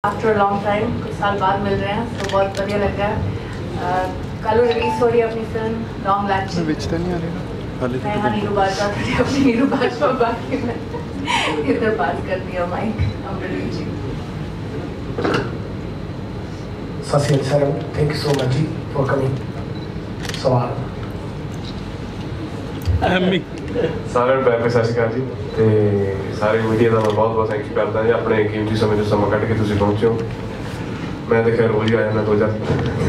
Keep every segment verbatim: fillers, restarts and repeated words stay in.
After a long time, कुछ साल बाद मिल रहे हैं, तो बहुत बढ़िया लग रहा है। कल रिलीज हो रही है अपनी फिल्म लॉन्ग लाची। मैं यहाँ नीरू बाजवा थी, अपनी नीरू बाजवा बाकी मैं इधर बात कर दिया माइक अमृत जी। ससी sir, thank you so much जी फॉर कमिंग। सवाल सारे पैर सत श्री अकाल जी, तो सारे मीडिया का मैं बहुत बहुत थैंक यू करता जी, अपने कीमती समय जो समा कट के तुम पहुँचे हो। मैं तो खैर रोज ही आ जाना दो चार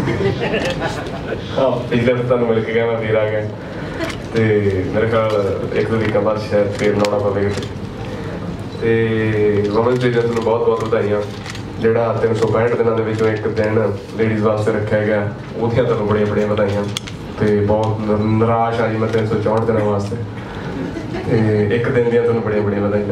हाँ पिछले हफ्ते तुम मिल के गया, मैं फिर आ गया, तो मेरे ख्याल एक दो वीक बाद शायद फिर लाना पवेगा। तो वुमेन्स डे तुम बहुत बहुत बधाइयां, जोड़ा तीन सौ पैंठ दिनों के एक दिन लेडीज़ वास्ते रखा गया, वो तुम बड़िया बड़िया बधाइयां। तो बहुत निराश आई मैं तीन सौ चौंठ दिन वास्ते, एक दिन दियाँ तुम बड़िया बड़िया बधाइयां।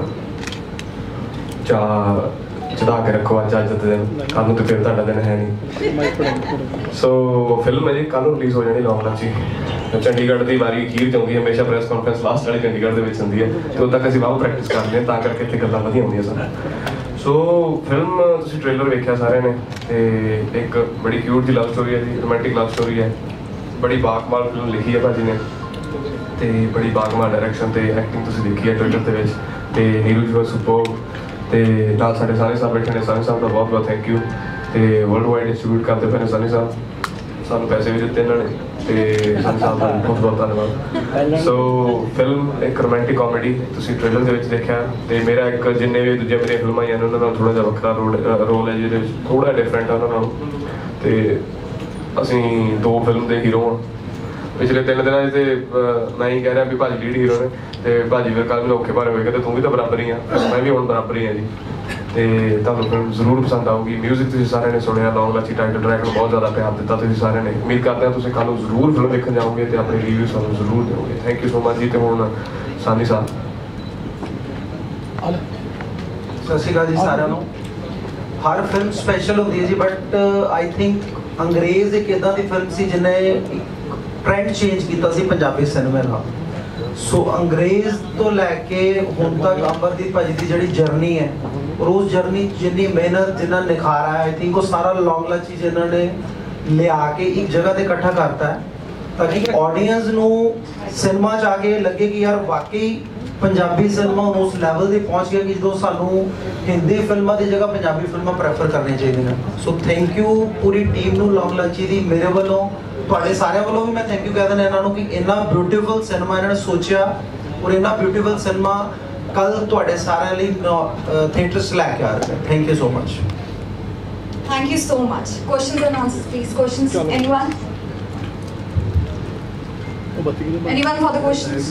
चाह चढ़ा के रखो अज अज दिन, कल तो फिर तुहाडा दिन है नहीं। सो फिल्म है जी कल रिलीज हो जानी लॉन्ग लाची। चंडीगढ़ की वारी अखीर च आउंदी है, हमेशा प्रेस कॉन्फ्रेंस लास्ट वाली चंडीगढ़ के विच हुंदी है, तो उद तक असीं बहुत प्रैक्टिस करते हैं, तां करके इत्थे गल्लां वधिया होंदियां सन। सो फिल्म तुसीं ट्रेलर वेखिया सारे ने, ते एक बड़ी क्यूट जी लव स्टोरी है जी, रोमांटिक लव स्टोरी है, बड़ी बाकमाल फिल्म लिखी है भाजी ने, तो बड़ी बाकमाल डायरैक्शन ते एक्टिंग तुसीं देखी है ट्रेलर दे विच, ते नीरू जी सुपर, ते नाल साडे सारे साहब बैठे ने, सारे साहब का बहुत बहुत थैंक यू। तो वर्ल्ड वाइड डिस्ट्रीब्यूट करते पे सनी साहब, सानू पैसे भी दिते इन्होंने, तो सनी साहब का बहुत बहुत धन्यवाद। सो फिल्म एक रोमांटिक कॉमेडी तुसीं ट्रेलर दे विच देखिया, तो मेरा एक जिन्ने भी दूजे मेरी फिल्मां आईयां उन्होंने नाल थोड़ा जिहा वक्रा रोल रोल है जिहदे विच थोड़ा डिफरेंट है उन्होंने नालों, तो असीं दो फिल्म के हीरो हाँ। पिछले तीन दिन से मैं ही कह रहा भी भाजी लीड हीरो ने, तो भाजी फिर कल मैंने औखे भारे होएगा, तो तू भी तो बराबर ही आ, मैं भी हुण बराबर ही हाँ जी। तो तुहानूं फिल्म जरूर पसंद आऊगी। म्यूजिक तुसीं सारे ने सुनिया, लॉन्ग लाची टाइटल ट्रैक को बहुत ज़्यादा प्यार दिता तुसीं सारे ने। उम्मीद करते हैं तुसीं कल जरूर फिल्म देखने जाओगे, तो अपने रिव्यू सानूं जरूर दोगे। थैंक यू सो मच जी। तो हुण सानी साहब। सत श्री अकाल जी सारिਆਂ ਨੂੰ। हर फिल्म स्पैशल होती है जी, बट आई थिंक अंग्रेज़ एक इदां दी फिल्म सी जिन्हें ट्रेंड चेंज किया सी पंजाबी सिनेमा का। सो अंग्रेज़ तो लैके हुण तक अमरदीप भाजी की जिहड़ी जर्नी है, और उस जर्नी जिन्नी मेहनत जिन्ना निखारा है, आई थिंक वो सारा लॉन्ग लाची जिन्होंने लिया के एक जगह से इकट्ठा करता है, ताकि ऑडियंस नू सिनेमा च आके लगे कि यार वाकई पंजाबी फिल्मां उस लैवल से पहुँच गया कि जो सानू हिंदी फिल्मां की जगह पंजाबी फिल्मां प्रैफर करनी चाहिए। सो थैंक यू पूरी टीम नू लॉन्ग लाची दी, मेरे वालों तुहाडे सारे वालों भी मैं थैंक यू कह देना इन्हों कि इन्ना ब्यूटीफुल सिनेमा इन्होंने सोचा, और इन्ना ब्यूटीफुल सिनेमा कल तुहाडे सारे लिए थिएटर च लैके आ रहे हैं। Thank you so much. Thank you so much. Questions and answers, please. Questions? Anyone? Anyone for the questions?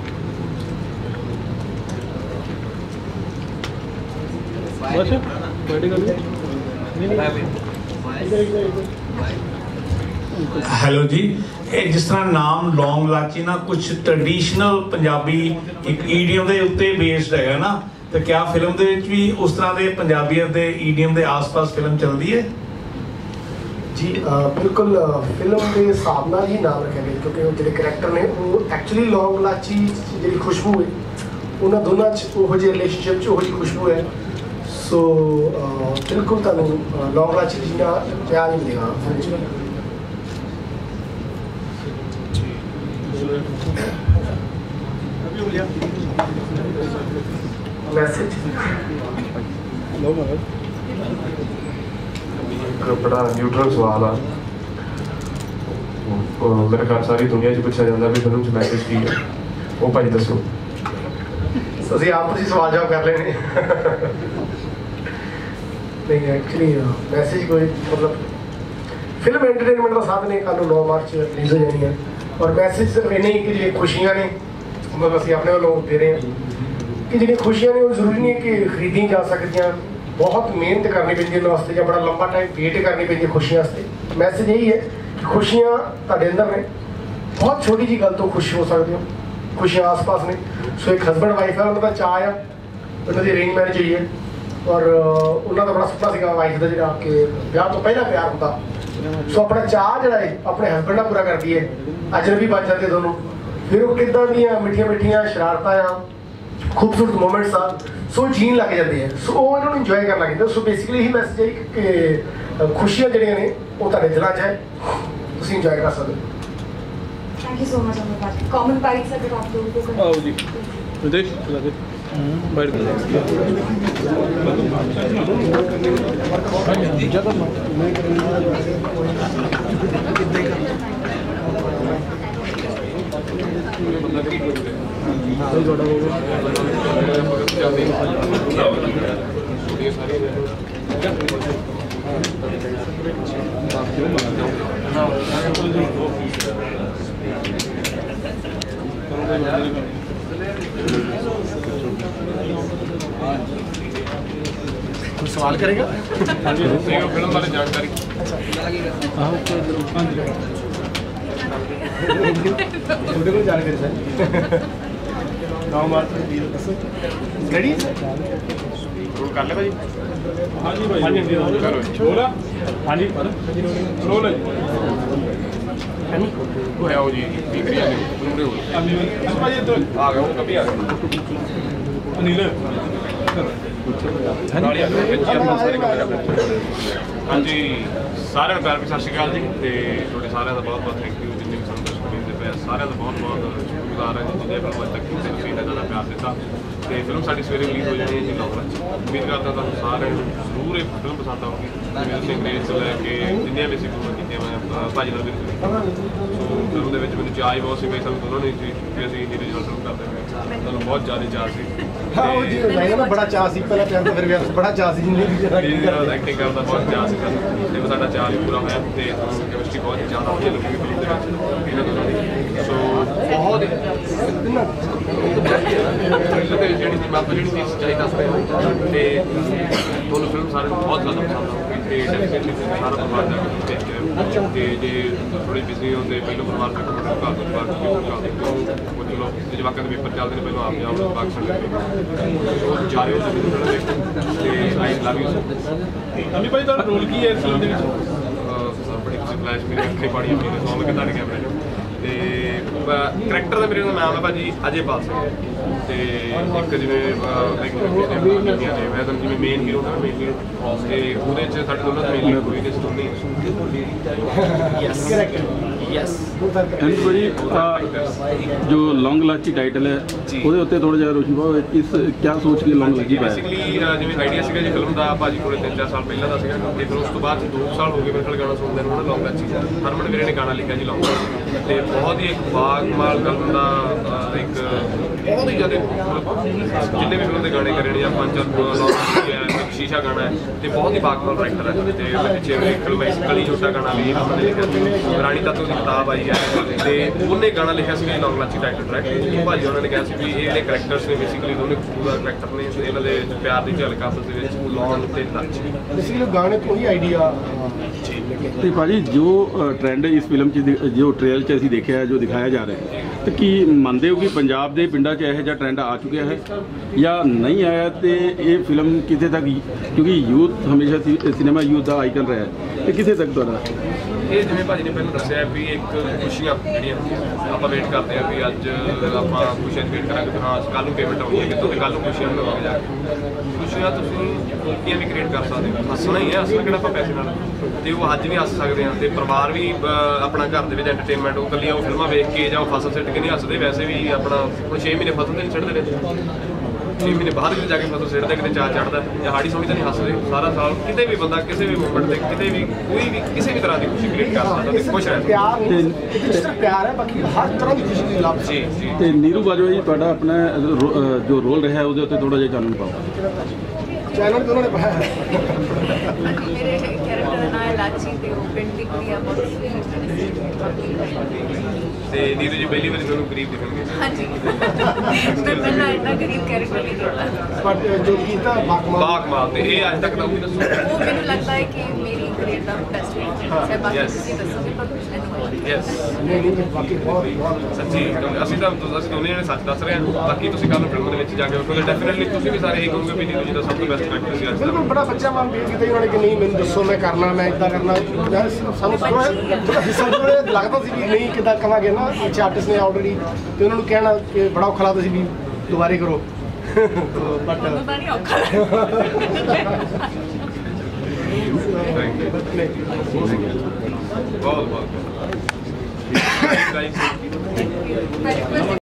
Hello जी, जिस तरह नाम लॉन्ग लाची ना कुछ ट्रेडिशनल पंजाबी एक ईडियम के उत्ते बेस्ड है ना, तो क्या फिल्म दे विच भी उस तरह के पंजाबियत के ईडियम के आस पास फिल्म चलती है जी? बिल्कुल फिल्म के हिसाब नाल ही नाम रखे गए, क्योंकि वो जो करैक्टर ने वो एक्चुअली लॉन्ग लाची जी खुशबू है, उन्होंने दोनों वो जी रिलेशनशिप वो खुशबू है। सो बिल्कुल तुहानूं लॉन्ग लाची जिन्ना प्यार ही मिलेगा फिल्म। मैसेज बड़ा न्यूट्रल सवाल आ, मेरे ख्याल सारी दुनिया च पूछा जाता भी फिल्म च मैसेज की है, वो भाई दसो। असं आप तुसीं सवाल जवाब कर लेने नहीं, एक्चुअली मैसेज कोई मतलब फिल्म एंटरटेनमेंट का साधन है, कल नौ मार्च रिलीज हो जानी है, और मैसेज सिर्फ इन्हें ही कि जो खुशियाँ ने मतलब असं अपने वालों दे रहे हैं कि जी खुशियाँ ने वो जरूरी नहीं है कि खरीदी जा सकती, बहुत मेहनत करनी पैंदी वास्ते, या बड़ा लंबा टाइम वेट करनी पैंदी खुशियाँ वास्ते। मैसेज यही है कि खुशियाँ तुहाडे अंदर ने, बहुत छोटी जी गल तो खुश हो सकते हो, खुशियाँ आस पास ने। सो एक हसबैंड वाइफ है, उन्होंने चाह आ उन्होंने अरेंज मैरिज हुई है, और उन्होंने बड़ा सुपना सीगा वाइफ का जो कि ब्याह तो पहला प्यार होता। सो अपना चाह जो है अपने हसबैंड का पूरा करती है, अजनबी बच जाते दोनों, फिर वो किदा दी मिठिया मिठिया शरारतां ਖੂਬਸੂਰਤ ਮੂਮੈਂਟਸ ਆ, ਸੋ ਜੀਣ ਲੱਗ ਜਾਂਦੇ ਆ, ਸੋ ਉਹ ਇਹਨਾਂ ਨੂੰ ਇੰਜੋਏ ਕਰਨ ਲੱਗ ਜਾਂਦੇ। ਸੋ ਬੇਸਿਕਲੀ ਇਹੀ ਮੈਸੇਜ ਹੈ ਕਿ ਖੁਸ਼ੀਆਂ ਜਿਹੜੀਆਂ ਨੇ ਉਹ ਤੁਹਾਡੇ ਦਿਲਾਂ 'ਚ ਹੈ, ਤੁਸੀਂ ਇੰਜੋਏ ਕਰ ਸਕਦੇ ਹੋ। Thank you so much, Amar Bhatt. Common bites at the top two. आओ जी विदेश लगे बैठ कोई सवाल करेगा? फिल्म बारे जानकारी जानकारी सर नौ मार्च रेडी कर ले भाई। हाँ जी भाई बोला हाँ जी रोल है आओ जी बिक्री आ गई भाई तो आ गया वो कभी आ गया अनिल ਨਾਲ ਹੀ ਆ ਗਏ ਬੱਚੇ ਆਪਣੇ ਸਾਰੇ ਕਮਰੇ। ਹਾਂਜੀ ਸਾਰਿਆਂ ਨੂੰ ਪਿਆਰ ਭਰੀ ਸਤਿ ਸ਼੍ਰੀ ਅਕਾਲ ਜੀ, ਤੇ ਤੁਹਾਡੇ ਸਾਰਿਆਂ ਦਾ ਬਹੁਤ ਬਹੁਤ ਥੈਂਕ ਯੂ ਜਿੰਨੇ ਵੀ ਸਾਨੂੰ ਦਰਸ਼ਕ ਮਿਲਦੇ ਪਏ, ਸਾਰਿਆਂ ਦਾ ਬਹੁਤ ਬਹੁਤ ਸ਼ੁਕਰਗੁਜ਼ਾਰ ਹਾਂ ਜੀ, ਜਿਹਨੇ ਫਿਲਮ ਅੱਜ ਤੱਕ ਕਿਸੇ ਤੁਸੀਂ ਇੰਨਾ ਜ਼ਿਆਦਾ ਪਿਆਰ ਦਿੱਤਾ। ਤੇ ਫਿਲਮ ਸਾਡੀ ਸਵੇਰੇ ਰਿਲੀਜ਼ ਹੋ ਜਾਣੀ ਹੈ ਜੀ ਲੌਂਗ ਲੰਚ। ਉਮੀਦ ਕਰਦਾ ਤੁਹਾਨੂੰ ਸਾਰਿਆਂ ਨੂੰ ਜ਼ਰੂਰ ਇਹ ਫਿਲਮ ਪਸੰਦ ਆਊਗੀ। ਜਿਵੇਂ ਅਸੀਂ ਅੰਗਰੇਜ਼ ਤੋਂ ਲੈ ਕੇ ਜਿੰਨੀਆਂ ਵੀ ਅਸੀਂ ਫਿਲਮਾਂ ਕੀਤੀਆਂ, ਮੈਂ ਭਾਜੀ ਨਾਲ ਵੀ ਸੋ ਫਿਲਮ ਦੇ ਵਿੱਚ ਮੈਨੂੰ ਚਾਅ ਹੀ ਬਹੁਤ ਸੀ ਬਈ ਸਾਨੂੰ ਦੋਨੋਂ ਨਹੀਂ ਸੀ ਕਿ ਅਸੀਂ ਇੰਨੀ ਰੀਜਨਲ ਫਿਲਮ ਕਰਦੇ ਪਏ, ਤੁਹਾਨੂੰ ਬਹੁਤ ਜ਼ਿਆਦਾ ਚਾਅ ਸੀ। हाँ वो जी मैं ना बड़ा चाह सी पहला प्यार तो फिर भी बड़ा चाह सी जिंदगी में ਐਕਟਿੰਗ ਕਰਨ ਦਾ ਬਹੁਤ ਚਾਅ ਸੀ ਸਾਨੂੰ, ਤੇ ਉਹ ਸਾਡਾ ਚਾਅ ਵੀ ਪੂਰਾ ਹੋਇਆ ਤੇ ਕੈਮਿਸਟਰੀ ਬਹੁਤ ਜ਼ਿਆਦਾ ਵਧੀਆ ਲੱਗੀ ਫਿਲਮ ਦੇ ਵਿੱਚ ਇਹਨਾਂ ਦੋਨਾਂ ਦੀ। ਸੋ ਬਹੁਤ ਜਿਹੜੀ ਸੀ ਬਾਪ ਜਿਹੜੀ ਸੀ ਸੱਚਾਈ ਦੱਸ ਰਹੇ ਤੇ ਤੁਹਾਨੂੰ ਫਿਲਮ ਸਾਰਿਆਂ ਨੂੰ ਬਹੁਤ ਜ਼ਿਆਦਾ ਪਸੰਦ ਆਊਗੀ ਤੇ ਡੈਫੀਨਿਟਲੀ ਤੁਸੀਂ ਸਾਰਾ ਪਰਿਵਾਰ ਜਾ ਕੇ ਦੇਖ ਕੇ ਆਇਓ। ਤੇ ਜੇ ਥੋੜੀ ਬਿਜ਼ੀ ਹੁੰਦੇ ਪਹਿਲਾਂ ਪਰਿਵਾਰ ਤੱਕ ਘਰ ਤੋਂ ਬਾਹਰ ਕਿਉਂ ਕਰਦੇ ਕਿਉਂ ਚਲੋ ਜਵਾਕਾਂ ਦੇ ਪੇਪਰ ਚੱਲਦੇ ਨੇ, ਪਹਿਲਾਂ ਆਪ ਜਾਓ ਬਾਕੀ ਸੰਡੇ ਜਾਇਓ ਜ਼ਰੂਰ ਫਿਲਮ ਦੇਖੋ ਤੇ ਆਈ ਲਵ ਯੂ ਸੋ। ਅਮੀ ਭਾਈ ਤੁਹਾਡਾ ਰੋਲ ਕੀ ਹੈ ਇਸ ਫਿਲਮ ਦੇ ਵਿੱਚ? ਬੜੀ ਤੁਸੀਂ ਫਲੈਸ਼ ਮੇਰੇ ਅੱਖੇ ਪਾੜੀ ਆਪਣੀ ਨੇ ਸੌਂ ਕੇ ਤੁਹਾਡੇ ਕੈਮਰੇ ਤੇ ਕਰੈਕਟਰ ਦਾ ਮੇਰੇ ਦਾ ਨਾਮ ਹੈ ਭਾਜੀ ਅਜੇ ਪਾਲ ਸਿੰਘ, ਤੇ ਇੱਕ ਜਿਵੇਂ ਕੀਤੀਆਂ ਨੇ ਮੈਂ ਤਾਂ ਜਿਵੇਂ ਮੇਨ ਹੀਰੋ ਨਾ ਮੇਨ ਹੀਰੋ ਤੇ ਉਹਦੇ 'ਚ ਸਾਡੇ ਦੋਨਾਂ ਦਾ ਮੇਨ ਹੀਰੋ ਕੋਈ ਨਹੀਂ ਸਟੋਰੀ यस एंड भाई जो लौंग लाची टाइटल है ਉਹਦੇ ਉੱਤੇ ਥੋੜਾ ਜਿਹਾ ਰੋਸ਼ਨੀ ਪਾਓ, ਇਸ ਕਿਆ ਸੋਚ ਕੇ ਲੌਂਗ ਲਾਚੀ ਪਾਇਆ? ਬੇਸਿਕਲੀ ਜਿਵੇਂ ਆਈਡੀਆ ਸੀਗਾ ਜੀ ਫਿਲਮ ਦਾ ਭਾਜੀ ਕੋਲੇ ਤਿੰਨ ਚਾਰ ਸਾਲ ਪਹਿਲਾਂ ਦਾ ਸੀਗਾ, ਤੇ ਫਿਰ ਉਸ ਤੋਂ ਬਾਅਦ ਦੋ ਸਾਲ ਹੋ ਗਏ ਮੇਰੇ ਕੋਲ ਗਾਣਾ ਸੁਣਦੇ ਨੂੰ ਲੌਂਗ ਲਾਚੀ। ਹਰਮਨ ਵੀਰੇ ਨੇ ਗਾਣਾ ਲਿਖਿਆ ਜੀ ਲੌਂਗ ਲਾਚੀ, ਤੇ ਬਹੁਤ ਹੀ ਇੱਕ ਬਾਗਮਾਲ ਕਰਨ ਦਾ ਇੱਕ ਬਹੁਤ ਹੀ ਜ਼ਿਆਦਾ ਜਿੰਨੇ ਵੀ ਫਿਲਮ ਦੇ ਗਾਣੇ ਕਰੇ ਨੇ ਜਾਂ ਪੰਜ ਚਾਰ ਹੈ ਇੱਕ ਸ਼ੀਸ਼ਾ ਗਾਣਾ ਹੈ, ਤੇ ਬਹੁਤ ਹੀ ਬਾਗਮਾਲ ਰਾਈਟਰ ਹੈ। ਤੇ ਉਹਦੇ ਪਿੱਛੇ ਫਿਲਮ ਕਲੀ ਜੋਟਾ ਗਾਣਾ ਵੀ ਉਹਨਾਂ ਨੇ ਲਿਖਿਆ ਸੀ, ਰਾਣੀ ਤੱਤੂ ਦੀ ਕਿਤਾਬ ਆਈ ਹੈ ਤੇ ਉਹਨੇ ਗਾਣਾ ਲਿਖਿਆ ਸੀਗਾ ਲੌਂਗ ਲਾਚੀ ਟਾਈਟਲ ਟਰੈਕ। ਭਾਜੀ ਉਹਨਾਂ ਨੇ ਕਿਹਾ ਸੀ ਵੀ ਇਹ ਜਿਹੜੇ ਕਰੈਕਟਰਸ ਨੇ ਬੇਸਿਕਲੀ ਦੋਨੇ ਪੂਰਾ ਕਰੈਕਟਰ ਨੇ, ਇਹਨਾਂ ਦੇ ਪਿਆਰ ਦੀ ਝਲਕ ਆਪਸ ਦੇ ਵਿੱਚ ਲੌਂਗ ਤੇ ਲਾਚੀ बेसिकली गाने तो ही आइडिया। ਤੇ ਭਾਜੀ ਜੋ ਟ੍ਰੈਂਡ ਇਸ ਫਿਲਮ 'ਚ ਦਿ- ਜੋ ਟ੍ਰੇਲਰ 'ਚ ਅਸੀਂ ਦੇਖਿਆ ਜੋ ਦਿਖਾਇਆ ਜਾ ਰਿਹਾ ਹੈ, ਤੇ ਕੀ ਮੰਨਦੇ ਹੋ ਕਿ ਪੰਜਾਬ ਦੇ ਪਿੰਡਾਂ 'ਚ ਇਹੋ ਜਿਹਾ ਟ੍ਰੈਂਡ ਆ ਚੁੱਕਿਆ ਹੈ ਜਾਂ ਨਹੀਂ ਆਇਆ? ਤੇ ਇਹ ਫਿਲਮ ਕਿੱਥੇ ਤੱਕ, ਕਿਉਂਕਿ ਯੂਥ ਹਮੇਸ਼ਾ ਸਿਨੇਮਾ ਯੂਥ ਦਾ ਆਈਕਨ ਰਿਹਾ ਹੈ, ਤੇ ਕਿੱਥੇ ਤੱਕ ਤੁਹਾਡਾ ਇਹ ਜਿਵੇਂ ਭਾਜੀ ਨੇ ਪਹਿਲਾਂ ਦੱਸਿਆ ਵੀ ਇੱਕ ਖੁਸ਼ੀਆਂ ਜਿਹੜੀਆਂ ਆਪਾਂ ਵੇਟ ਕਰਦੇ ਹਾਂ ਵੀ ਅੱਜ ਆਪਾਂ ਖੁਸ਼ੀਆਂ ਵੇਟ ਕਰਾਂਗੇ ਕਿ ਹਾਂ ਕੱਲ੍ਹ ਨੂੰ ਪੇਮੈਂਟ ਆਉਣੀ ਹੈ ਕਿਤੋਂ ਤੇ ਕੱਲ੍ਹ ਨੂੰ ਖੁਸ਼ੀਆਂ ਮਿਲਣਗੇ ਜਾ ਕੇ। ਖੁਸ਼ੀਆਂ ਤੁਸੀਂ ਕਿਵੇਂ ਵੀ ਕ੍ਰੀਏਟ ਕਰ ਸਕਦੇ ਹੋ, ਹੱਸਣਾ ਹੀ ਹੈ, ਹੱਸਣਾ ਕਿਹੜਾ ਆਪਾਂ ਪੈਸੇ ਨਾਲ, ਤੇ ਉਹ ਅੱਜ ਵੀ ਹੱਸ ਸਕਦੇ ਹਾਂ, ਤੇ ਪਰਿਵਾਰ ਵੀ ਆਪਣਾ ਘਰ ਦੇ ਵਿੱਚ ਐਂਟਰਟੇਨਮੈਂਟ ਉਹ ਇਕੱਲੀਆਂ ਉਹ ਫਿਲਮਾਂ ਵੇਖ ਕੇ ਜਾਂ ਉਹ ਫਸਲ ਸਿੱਟ ਕੇ ਨਹੀਂ ਹੱਸਦੇ, ਵੈਸੇ ਵੀ ਆਪਣਾ ਹੁਣ ਛੇ ਮਹੀਨੇ ਫਸਲ ਤੇ ਨਹੀਂ ਸਿੱਟਦੇ ਨੇ, ਛੇ ਮਹੀਨੇ ਬਾਅਦ ਵੀ ਜਾ ਕੇ ਫਸਲ ਸਿੱਟਦੇ, ਕਿਤੇ ਚਾਅ ਚੜ੍ਹਦਾ ਜਾਂ ਹਾੜੀ ਸੋਣੀ ਤਾਂ ਨਹੀਂ ਹੱਸਦੇ ਸਾਰਾ ਸਾਲ। ਕਿਤੇ ਵੀ ਬੰਦਾ ਕਿਸੇ ਵੀ ਮੂਮੈਂਟ ਤੇ ਕਿਤੇ ਵੀ ਕੋਈ ਵੀ ਕਿਸੇ ਵੀ ਤਰ੍ਹਾਂ ਦੀ ਖੁਸ਼ੀ ਕ੍ਰੀਏਟ ਕਰ ਸਕਦਾ ਤੇ ਖੁਸ਼ ਰਹਿ ਸਕਦਾ। प्यार नहीं सिर्फ प्यार है, बाकी हर तरह की खुशी मिला। ਜੀ ਜੀ ਤੇ ਨੀਰੂ ਬਾਜਵਾ ਜੀ ਤੁਹਾਡਾ ਆਪਣਾ ਰੋ- ਅ, ਜੋ ਰੋਲ ਰਿਹਾ ਉਹਦੇ ਉੱਤੇ ਥੋੜਾ ਜਿਹਾ ਚਾਨਣ ਪਾਓ। चैनल तो उन्होंने पाया है। ਮੇਰੇ ਕੈਰੈਕਟਰ ਦਾ ਨਾਮ ਹੈ ਲਾਚੀ ਤੇ ਉਹ ਪਿੰਡ ਦੀ ਕੁੜੀ ਆ ਬਹੁਤ ਤੇ ਨੀਰੂ ਜੀ ਪਹਿਲੀ ਵਾਰੀ ਤੁਹਾਨੂੰ ਗਰੀਬ ਦਿਖਣਗੇ। ਹਾਂਜੀ ਮੈਂ ਪਹਿਲਾਂ ਇੰਨਾ ਗਰੀਬ ਕੈਰੈਕਟਰ ਨਹੀਂ ਕੀਤਾ। बट जो गीता बाकमाल ਬਾਗਮਾਲ ਤੇ ਇਹ ਅੱਜ ਤੱਕ ਦਾ ਉਹ ਵੀ ਦੱਸੋ। ਉਹ ਮੈਨੂੰ ਲੱਗਦਾ ਹੈ ਕਿ ਮੇਰੀ ਕਰੀਅਰ ਦਾ ਬੈਸਟ ਹੈ, ਬਾਕੀ Yes. ਤੁਸੀਂ ਦੱਸੋਗੇ ਪਰ ਕੁਝ ਨਹੀਂ। ਯੈਸ नहीं नहीं बाकी बहुत बहुत ਸੱਚੀ ਅਸੀਂ ਤਾਂ ਅਸੀਂ ਦੋਨੇ ਜਣੇ ਸੱਚ ਦੱਸ ਰਹੇ ਹਾਂ, ਬਾਕੀ ਤੁਸੀਂ ਕੱਲ੍ਹ ਨੂੰ ਫਿਲਮ ਦੇ ਵਿੱਚ ਜਾ ਕੇ ਵੇਖੋਗੇ ਡੈਫੀਨਿਟਲੀ ਤੁਸੀਂ ਵੀ ਸਾਰੇ ਇਹੀ ਕਹੋਗੇ ਵੀ ਨੀਰੂ ਜੀ ਦਾ ਸਭ ਤੋਂ ਬੈਸਟ ਕਰੈਕਟਰ ਸੀ ਅੱਜ ਤੱਕ। बिल्कुल बड़ा बच्चा मां बेट किते उन्होंने कि नहीं मैंने दसो मैं करना मैं इतना करना यार सानू थोड़ा थोड़ा लगता सी भी नहीं किदा कहांगे ना अच्छे आर्टिस्ट ने ऑलरेडी ते उन्होंने कहना कि बड़ा औखा लगदा सी भी दोबारे करो ਤੁਹਾਨੂੰ ਤਾਂ ਨਹੀਂ ਔਖਾ ਬਹੁਤ ਬਹੁਤ